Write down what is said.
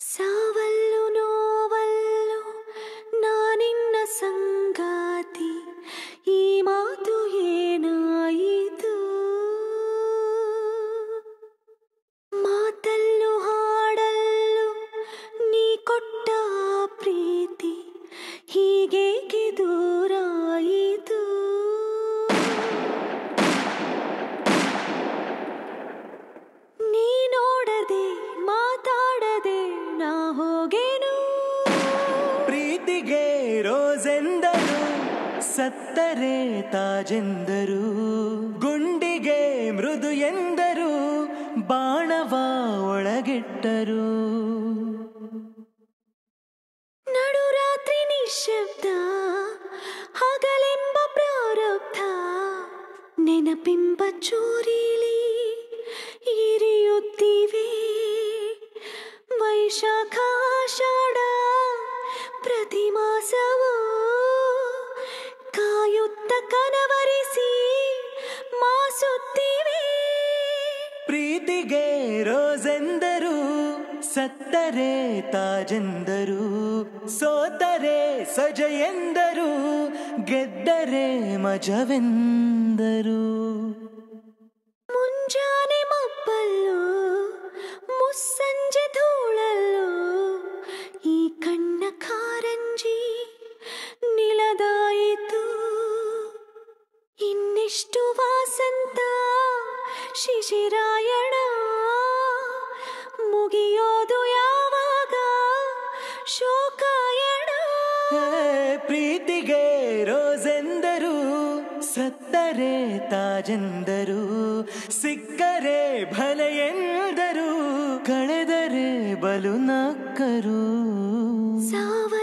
ಸಾವಲ್ಲು novel ನಾನಿನ್ನ ಸಂಗಾತಿ, ಈ ಮಾತು ಏನಾಯಿತು? ಮಾತಲ್ಲು ಹಾಡಲ್ಲು ನೀ ಕೊಟ್ಟ ಪ್ರೀತಿ ಹೀಗೇಕೆ ದೂರಾಯಿತು? ನೀ ನೋಡದೆ ಮಾತಾಡದೆ ನಾ ಹೋಗೇನು? ಪ್ರೀತಿಗೆ ರೋಜೆಂದರು, ಸತ್ತರೆ ತಾಜೆಂದರು, ಗುಂಡಿಗೆ ಮೃದು ಎಂದರು, ಬಾಣವ ಒಳಗಿಟ್ಟರು. ನಡುರಾತ್ರಿ ನಿಶಬ್ದ, ಹಗಲೆಂಬ ಪ್ರಾರಬ್ಧ, ನೆನಪಿಂಬ ಚೂರಿಲಿ ಇರಿಯುತ್ತಿವೆ. ವೈಶಾಖ ಆಷಾಢ ಪ್ರತಿ ಮಾಸವೂ ಕಾಯುತ್ತ ಕನವರಿಸಿ ಮಾಸುತ್ತಿವೆ. ಪ್ರೀತಿಗೆ ರೋಜೆಂದರು, ಸತ್ತರೆ ತಾಜೆಂದರು, ಸೋತರೆ ಸಜ ಎಂದರು, ಗೆದ್ದರೆ ಮಜವೆಂದರು. ಮುಂಜಾನೆ ಮಬ್ಬಲ್ಲೂ ಮುಸ್ಸಂಜೆ ಧೂಳಲ್ಲೂ ಈ ಕಣ್ಣ ಕಾರಂಜಿ ನಿಲದಾಯಿತು. ಇನ್ನೆಷ್ಟು ವಾಸಂತ ಶಿಶಿರಾಯಣ, ಮುಗಿಯೋದು ಯಾವಾಗ ಶೋಕಾಯಣ? ಪ್ರೀತಿಗೆ ರೋಜೆಂದರು, ಸತ್ತರೆ ತಾಜೆಂದರು, ಸಿಕ್ಕರೆ ಭಲೆ ಎಂದರು, ಕಳೆದರೆ ಬಲು ನಕ್ಕರು.